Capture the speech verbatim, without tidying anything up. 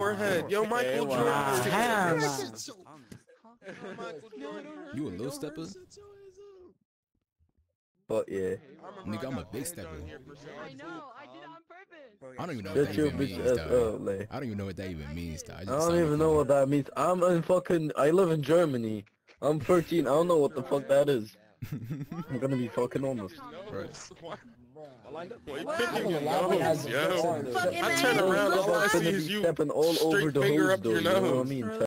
forehead. Yo, Michael Jordan. Damn. You a little stepper? But yeah. Nigga, I'm a big stepper. I know, I did it on purpose. I don't even know what Shut that your even bitch means, ass dog. up, like. I don't even know what that even means, dog. I, I just don't signed even up know for what that means. I'm in fucking. I live in Germany. I'm thirteen. I don't know what the fuck that is. I'm gonna be fucking honest. Right. Boy, What? picking your Lobby has nose, yo. fucking I turn man. around, all I I'm see gonna is be you stepping all over straight the finger hose, up though. your You know what I nose. mean?